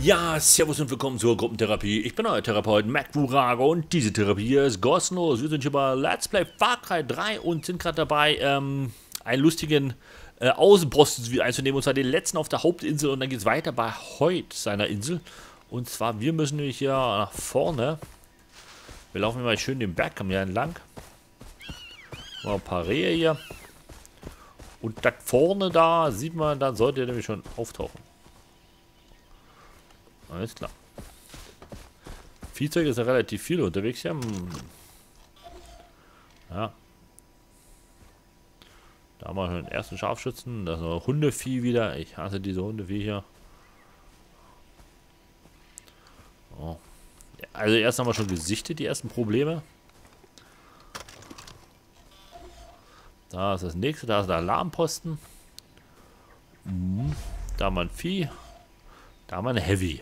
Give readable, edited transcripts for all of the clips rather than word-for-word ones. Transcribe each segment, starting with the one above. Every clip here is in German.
Ja, servus und willkommen zur Gruppentherapie. Ich bin euer Therapeut MacWurago und diese Therapie hier ist kostenlos. Wir sind hier bei Let's Play Far Cry 3 und sind gerade dabei, einen lustigen Außenposten wieder einzunehmen, und zwar den letzten auf der Hauptinsel, und dann geht es weiter bei Hoyt, seiner Insel. Und zwar, wir müssen nämlich hier nach vorne. Wir laufen mal schön den Berg hier entlang. Mal ein paar Rehe hier. Und da vorne da sieht man, dann sollte er nämlich schon auftauchen. Alles klar. Viehzeug ist ja relativ viel unterwegs hier. Ja. Da haben wir schon den ersten Scharfschützen. Das ist noch Hundevieh wieder. Ich hasse diese Hundevieh hier. Oh. Also erst haben wir schon gesichtet, die ersten Probleme. Da ist das nächste. Da ist der Alarmposten. Da haben wir ein Vieh. Da haben wir eine Heavy.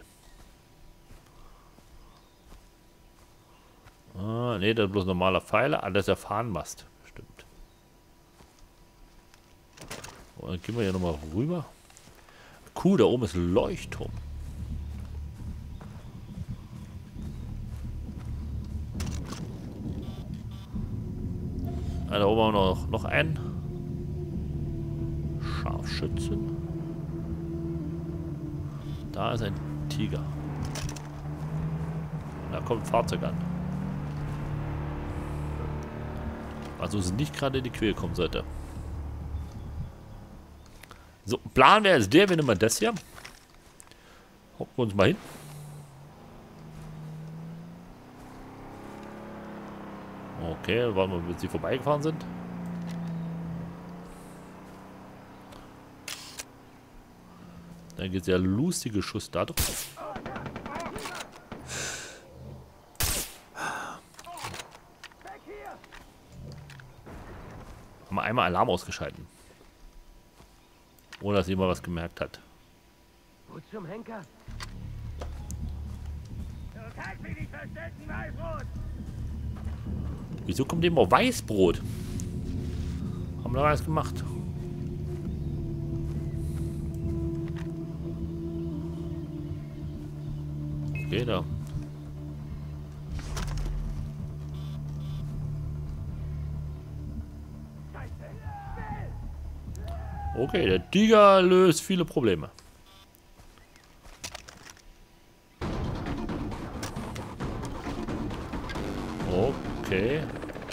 Ah, ne, das ist bloß normaler Pfeiler. Ah, das ist der Fahnenmast. Stimmt. So, dann gehen wir hier nochmal rüber. Cool, da oben ist ein Leuchtturm. Ah, da oben haben wir noch einen. Scharfschützen. Da ist ein Tiger. Da kommt ein Fahrzeug an. Also es nicht gerade in die Quere kommen sollte. So, Plan wäre jetzt der, wir nehmen mal das hier. Hocken wir uns mal hin. Okay, warten wir, bis sie vorbeigefahren sind. Dann geht der lustige Schuss da drauf. Haben wir einmal Alarm ausgeschalten. Ohne dass jemand was gemerkt hat. Wo zum Henker? Du kannst mich nicht verstecken, Weißbrot! Wieso kommt eben auch Weißbrot? Haben wir da was gemacht? Okay, da. Okay, der Tiger löst viele Probleme. Okay.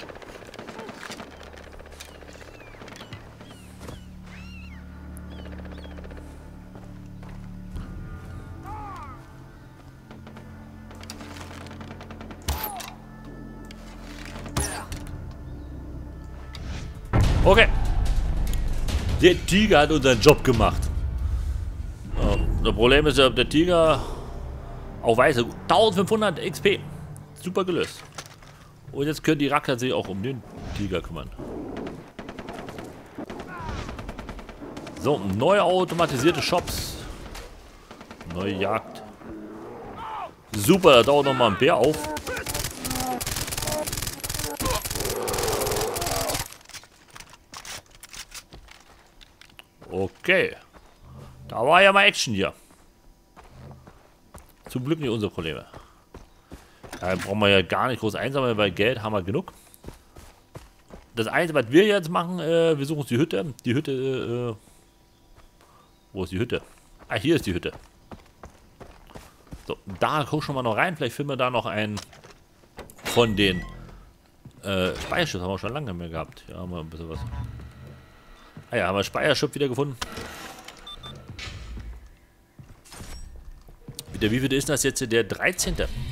Okay. Der Tiger hat unseren Job gemacht. Das Problem ist ja, der Tiger auch weiß, 1500 XP. Super gelöst. Und jetzt können die Racker sich auch um den Tiger kümmern. So, neue automatisierte Shops. Neue Jagd. Super, da dauert nochmal ein Bär auf. Okay. Da war ja mal Action hier. Zum Glück nicht unsere Probleme. Da brauchen wir ja gar nicht groß einsammeln, weil Geld haben wir genug. Das Einzige, was wir jetzt machen, wir suchen uns die Hütte. Die Hütte, wo ist die Hütte? Ah, hier ist die Hütte. So, da gucken wir noch rein. Vielleicht finden wir da noch einen von den Speicherschutz. Haben wir schon lange mehr gehabt. Ja, haben wir ein bisschen was. Ah ja, haben wir Speicherschutz wieder gefunden. Wie viel ist das jetzt? Der 13.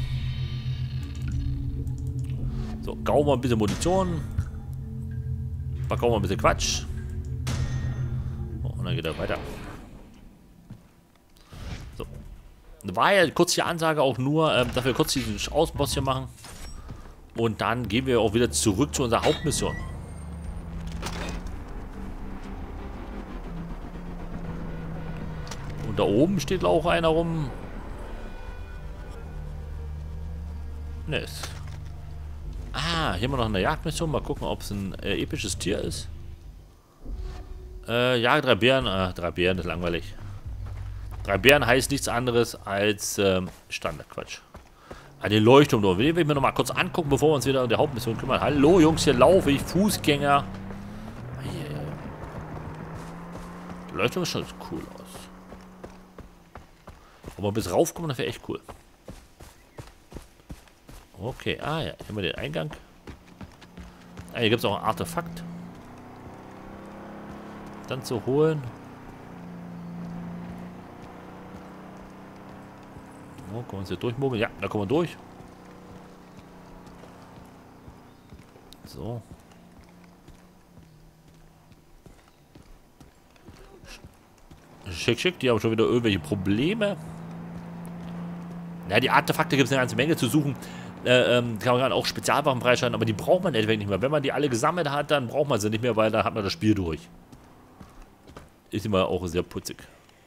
So, kaufen wir ein bisschen Munition. Verkaufen wir ein bisschen Quatsch. Oh, und dann geht er weiter. So. War ja kurz die Ansage auch nur, dass wir kurz diesen Außenboss hier machen. Und dann gehen wir auch wieder zurück zu unserer Hauptmission. Und da oben steht auch einer rum. Ne, ist. Ah, hier haben wir noch eine Jagdmission. Mal gucken, ob es ein episches Tier ist. Jage 3 Bären. 3 Bären ist langweilig. 3 Bären heißt nichts anderes als Standardquatsch. Eine Leuchtturm. Den will ich mir noch mal kurz angucken, bevor wir uns wieder um die Hauptmission kümmern. Hallo Jungs, hier laufe ich. Fußgänger. Die Leuchtturm ist schon cool aus. Wenn wir bis raufkommen, das wäre echt cool. Okay, ja, hier haben wir den Eingang. Hier gibt es auch ein Artefakt. Dann zu holen. Oh, können wir uns hier durchmogeln? Ja, da kommen wir durch. So. Schick. Die haben schon wieder irgendwelche Probleme. Ja, die Artefakte gibt es eine ganze Menge zu suchen. Kann man auch Spezialwaffen freischalten, aber die braucht man etwa nicht mehr. Wenn man die alle gesammelt hat, dann braucht man sie nicht mehr, weil dann hat man das Spiel durch. Ist immer auch sehr putzig.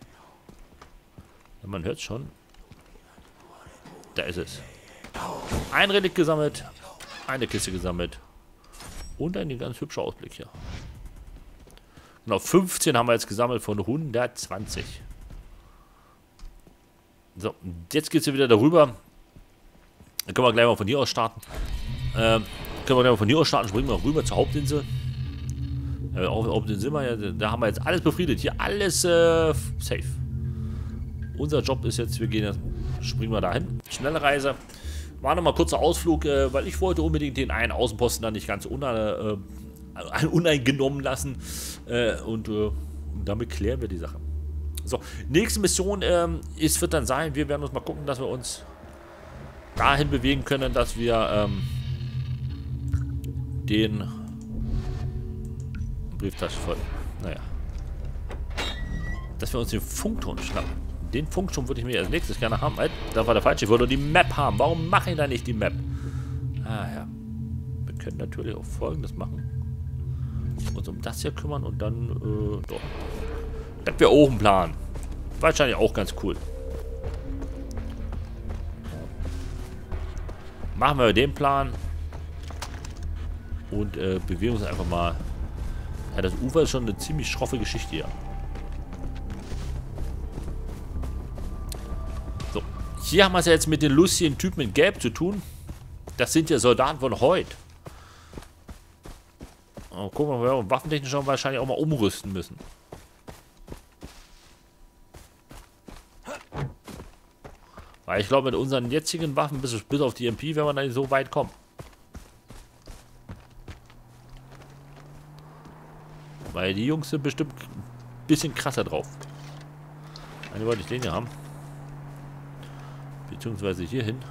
Man hört schon. Da ist es. Ein Relikt gesammelt, eine Kiste gesammelt und ein ganz hübscher Ausblick hier. Genau, 15 haben wir jetzt gesammelt von 120. So, jetzt geht es hier wieder darüber. Dann können wir gleich mal von hier aus starten. Springen wir rüber zur Hauptinsel. Hauptinsel da haben wir jetzt alles befriedet. Hier alles safe. Unser Job ist jetzt, springen wir dahin. Schnelle Reise. War nochmal kurzer Ausflug, weil ich wollte unbedingt den einen Außenposten dann nicht ganz uneingenommen lassen. Und damit klären wir die Sache. So, nächste Mission wird dann sein, wir werden uns mal gucken, dass wir uns dahin bewegen können, dass wir den Brieftasche voll. Naja. Dass wir uns den Funkturm schnappen. Den Funkturm würde ich mir als nächstes gerne haben. Da war der falsche. Ich wollte die Map haben. Warum mache ich da nicht die Map? Ah ja. Wir können natürlich auch Folgendes machen. Uns um das hier kümmern und dann doch. Das wäre auch ein Plan. Wahrscheinlich auch ganz cool. Machen wir den Plan. Und bewegen uns einfach mal. Ja, das Ufer ist schon eine ziemlich schroffe Geschichte hier. So. Hier haben wir es ja jetzt mit den lustigen Typen in Gelb zu tun. Das sind ja Soldaten von heute. Oh, gucken wir mal, waffentechnisch auch wahrscheinlich auch mal umrüsten müssen. Weil ich glaube, mit unseren jetzigen Waffen, bis auf die MP, werden wir da nicht so weit kommen. Weil die Jungs sind bestimmt ein bisschen krasser drauf. Eigentlich wollte ich den hier haben. Beziehungsweise hier hin.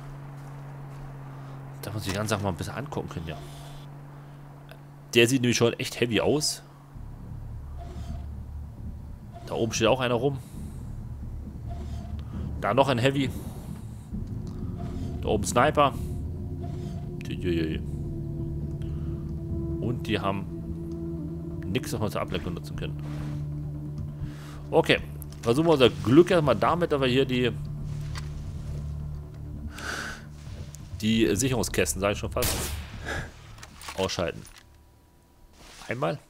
Da muss ich die ganze Sache mal ein bisschen angucken können, ja. Der sieht nämlich schon echt heavy aus. Da oben steht auch einer rum. Da noch ein Heavy. Da oben Sniper. Und die haben nichts, was wir zur Ablenkung nutzen können. Okay. Versuchen wir unser Glück erstmal damit, aber hier die Sicherungskästen, sage ich schon fast, ausschalten. Einmal.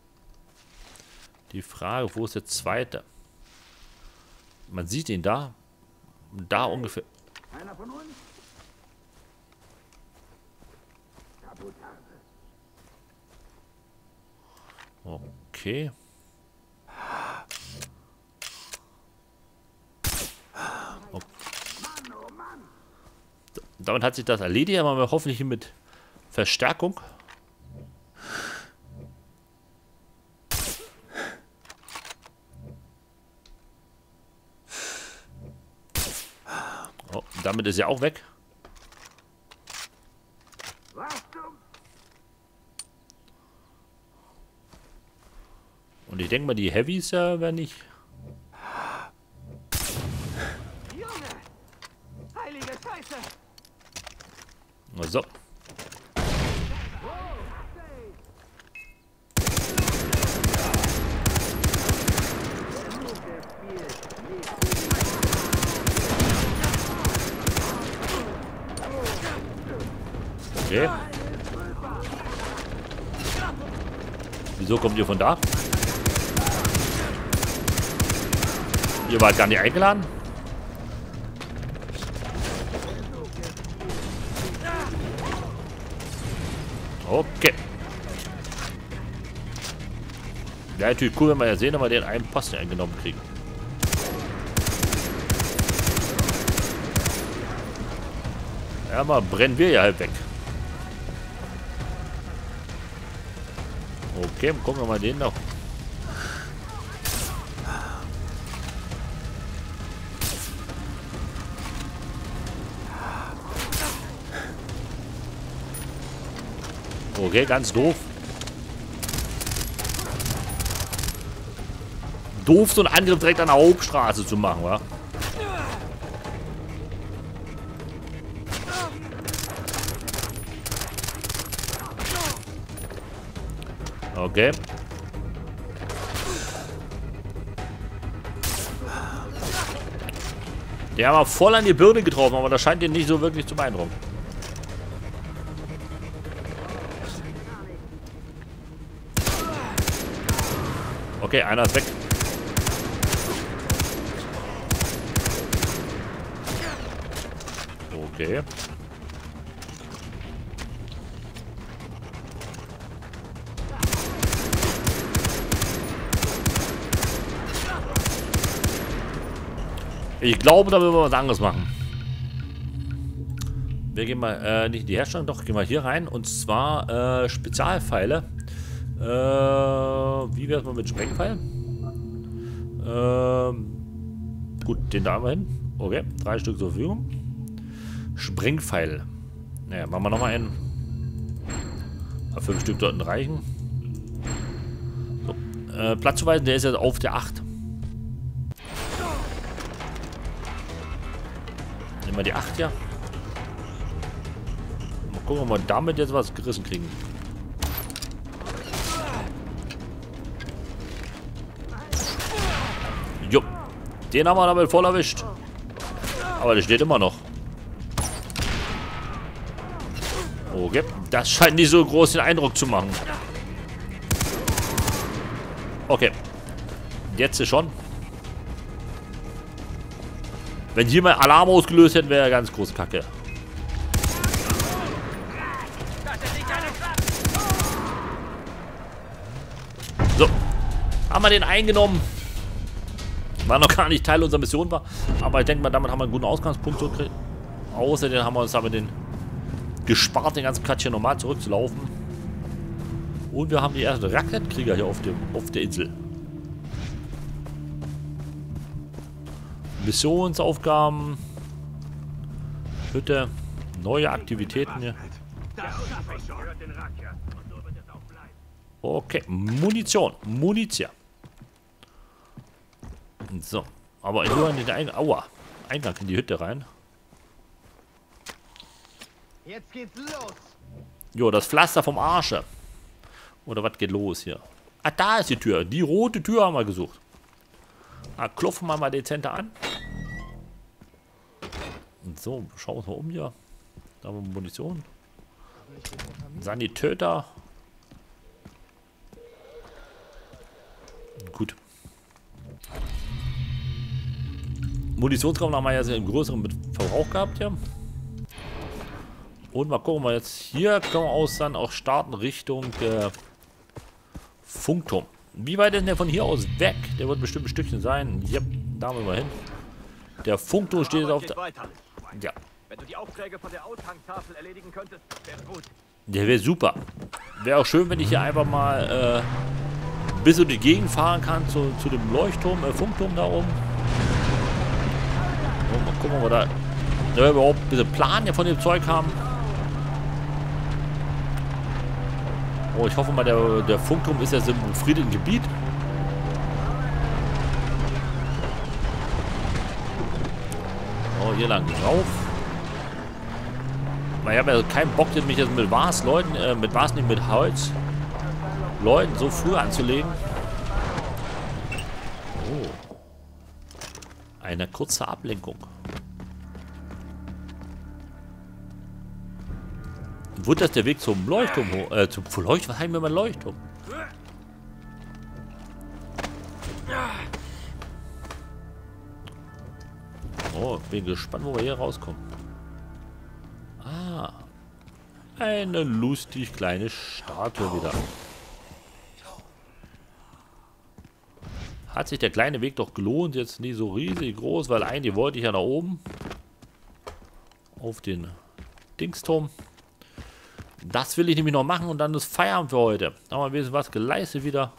Die Frage, wo ist der zweite? Man sieht ihn da. Da ungefähr. Einer von uns? Okay. So, damit hat sich das erledigt, aber wir hoffentlich mit Verstärkung. Oh, damit ist er auch weg. Und ich denke mal, die Heavys werden nicht. Junge! Heilige Scheiße! So. Okay. Wieso kommt ihr von da? Ihr wart gar nicht eingeladen? Okay. Wäre natürlich cool, wenn wir ja sehen, ob wir den einen Posten eingenommen kriegen. Ja, mal brennen wir ja halt weg. Okay, gucken wir mal den noch. Okay, ganz doof. Doof, so einen Angriff direkt an der Hauptstraße zu machen, wa? Okay. Der haben wir voll an die Birne getroffen, aber das scheint ihn nicht so wirklich zu beeindrucken. Okay, einer ist weg. Okay. Ich glaube, da müssen wir was anderes machen. Wir gehen mal, nicht die Herstellung, doch, gehen wir hier rein. Und zwar, Spezialpfeile. Wie wäre es mal mit Sprengpfeilen? Gut, den da haben wir hin. Okay, 3 Stück zur Verfügung. Sprengpfeil. Naja, machen wir nochmal einen. 5 Stück sollten reichen. So, Platzzuweisen, der ist jetzt auf der 8. Nehmen wir die 8 hier. Mal gucken, ob wir damit jetzt was gerissen kriegen. Jo, den haben wir damit voll erwischt. Aber der steht immer noch. Okay, das scheint nicht so groß den Eindruck zu machen. Okay, jetzt ist schon. Wenn hier mal Alarm ausgelöst hätten, wäre ganz groß Kacke. So, haben wir den eingenommen. War noch gar nicht Teil unserer Mission war. Aber ich denke mal, damit haben wir einen guten Ausgangspunkt zurückgekriegt. Außerdem haben wir uns aber den gespart, den ganzen Quatsch hier normal zurückzulaufen. Und wir haben die ersten Raketkrieger hier auf der Insel. Missionsaufgaben. Hütte. Neue Aktivitäten hier. Okay, Munition. Munition. So, aber ich will in den Eingang in die Hütte rein. Jetzt geht's los. Jo, das Pflaster vom Arsche. Oder was geht los hier? Ah, da ist die Tür. Die rote Tür haben wir gesucht. Ah, klopfen wir mal dezenter an. Und so, schauen wir uns mal um hier. Da haben wir Munition. Sanitäter. Gut. Munitionsraum haben wir ja einen größeren Verbrauch gehabt hier. Und mal gucken, wir jetzt hier können wir aus dann auch starten Richtung Funkturm. Wie weit ist denn der von hier aus weg? Der wird bestimmt ein Stückchen sein. Yep, da müssen wir hin. Der Funkturm steht jetzt auf der... Ja. Wenn du die Aufträge von der Aushangtafel erledigen könntest, wäre gut. Der wäre super. Wäre auch schön, wenn ich hier einfach mal bis durch die Gegend fahren kann zu dem Leuchtturm, Funkturm da oben. So, mal gucken, ob wir da überhaupt ein bisschen Plan hier von dem Zeug haben. Oh, ich hoffe mal, der Funkturm ist jetzt im befriedeten Gebiet. Oh, hier lang drauf. Ich habe ja keinen Bock, mich jetzt mit mit Holz Leuten so früh anzulegen. Oh. Eine kurze Ablenkung. Wo ist das der Weg zum Leuchtturm hoch? Zum Leuchtturm? Was haben wir mal Leuchtturm? Oh, bin gespannt, wo wir hier rauskommen. Ah. Eine lustig kleine Statue wieder. Hat sich der kleine Weg doch gelohnt, jetzt nicht so riesig groß, weil eigentlich wollte ich ja nach oben. Auf den Dingsturm. Das will ich nämlich noch machen und dann ist Feierabend für heute. Da haben wir ein bisschen was geleistet wieder.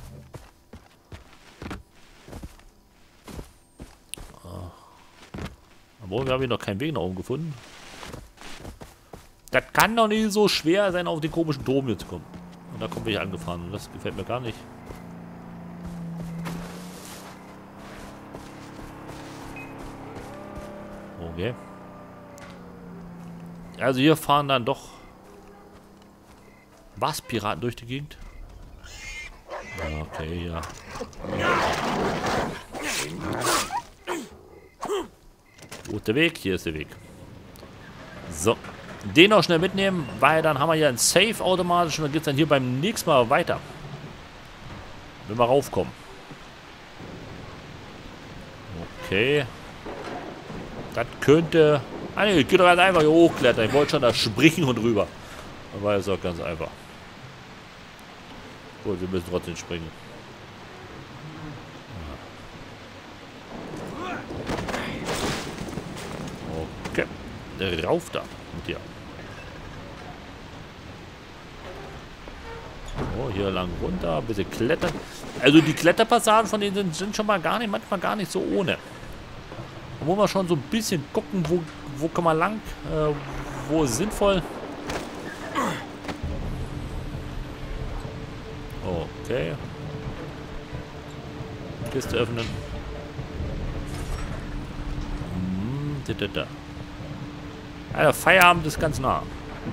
Obwohl, wir haben hier noch keinen Weg nach oben gefunden. Das kann doch nicht so schwer sein, auf den komischen Turm hier zu kommen. Und da kommen wir hier angefahren und das gefällt mir gar nicht. Okay. Also hier fahren dann doch was Piraten durch die Gegend. Okay, ja. Wo ist der Weg? Hier ist der Weg. So. Den auch schnell mitnehmen, weil dann haben wir hier ein Safe automatisch und dann geht es dann hier beim nächsten Mal weiter. Wenn wir raufkommen. Okay. Das könnte... Ah ne, geht doch ganz einfach hier hochklettern. Ich wollte schon da springen und rüber. Aber ist auch ganz einfach. Gut, wir müssen trotzdem springen. Okay. Rauf da. Mit dir. Oh, hier lang runter. Ein bisschen klettern. Also die Kletterpassagen von denen sind schon mal manchmal gar nicht so ohne. Da muss man schon so ein bisschen gucken, wo kann man lang, wo ist sinnvoll. Okay. Kiste öffnen. Alter, Feierabend ist ganz nah.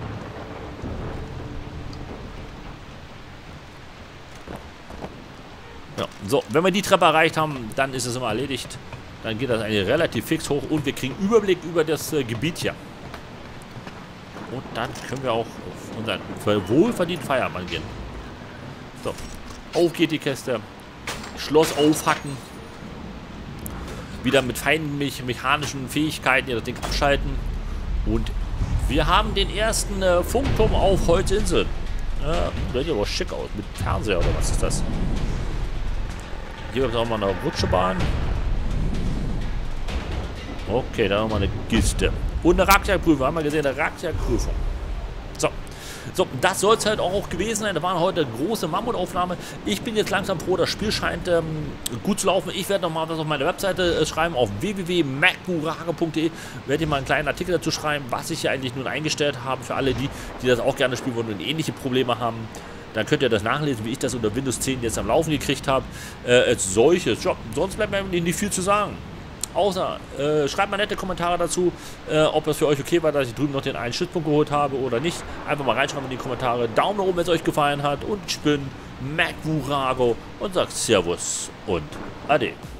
Ja, so, wenn wir die Treppe erreicht haben, dann ist es immer erledigt. Dann geht das eigentlich relativ fix hoch und wir kriegen Überblick über das Gebiet hier. Und dann können wir auch auf unseren wohlverdienten Feierabend angehen. So, auf geht die Kiste. Schloss aufhacken. Wieder mit feinen mechanischen Fähigkeiten hier das Ding abschalten. Und wir haben den ersten Funkturm auf Holzinsel. Das sieht aber schick aus. Mit Fernseher oder was ist das? Hier gibt es auch mal eine Rutschebahn. Okay, da haben wir eine Kiste. Und eine Rackjagdprüfung. Haben wir gesehen, eine Rackjagdprüfung. So, das soll es halt auch gewesen sein. Da war heute eine große Mammutaufnahme. Ich bin jetzt langsam froh, das Spiel scheint gut zu laufen. Ich werde nochmal was auf meine Webseite schreiben, auf www.macburage.de. Werde ich mal einen kleinen Artikel dazu schreiben, was ich hier eigentlich nun eingestellt habe für alle die das auch gerne spielen wollen und ähnliche Probleme haben. Dann könnt ihr das nachlesen, wie ich das unter Windows 10 jetzt am Laufen gekriegt habe. Als solches. Ja, sonst bleibt mir nicht viel zu sagen. Außer, schreibt mal nette Kommentare dazu, ob das für euch okay war, dass ich drüben noch den einen Stützpunkt geholt habe oder nicht. Einfach mal reinschreiben in die Kommentare. Daumen nach oben, wenn es euch gefallen hat. Und ich bin MacBurago und sage Servus und Ade.